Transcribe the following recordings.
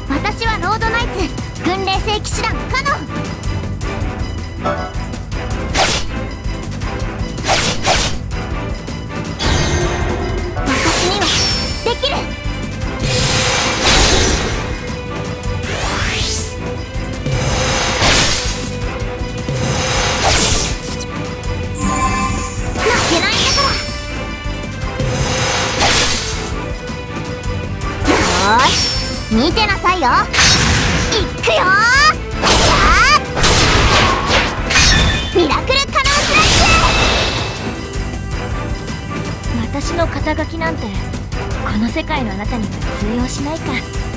私はロードナイツ軍令制騎士団カノン。私にはできる。負けないんだから。よーし、見てなさいよ。いっくよー。ミラクルカノンスラッシュ。私の肩書きなんてこの世界のあなたには通用しないか。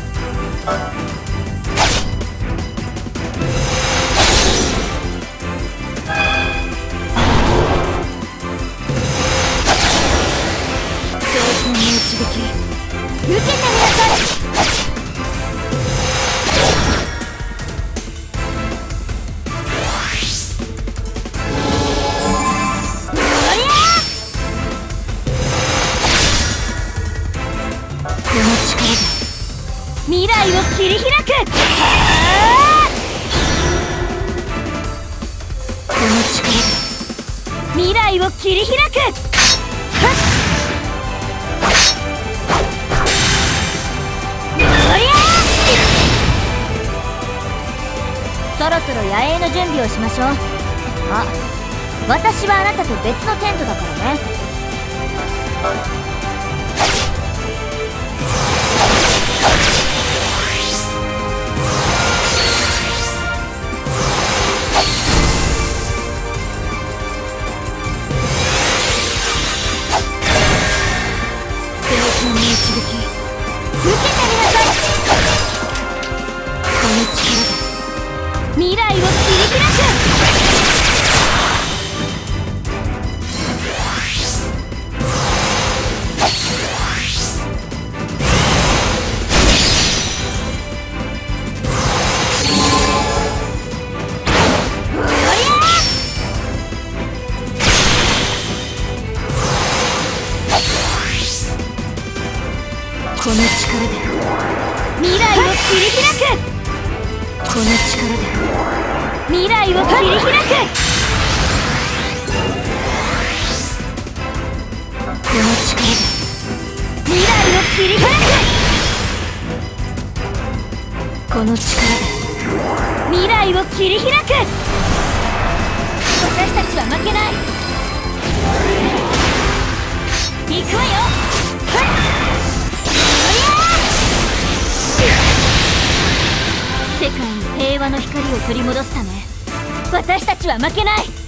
聖剣の一撃受けてみなさい。この力で未来を切り開く。この力で未来を切り開く。そろそろ野営の準備をしましょう。あ、私はあなたと別のテントだからね。聖剣の一撃受けてみなさい。この力で未来を切り開く。この力で未来を切り開く。この力で未来を切り開く。この力で未来を切り開く。この力で未来を切り開く。私たちは負けない。行くわよ。世界に平和の光を取り戻すため私たちは負けない。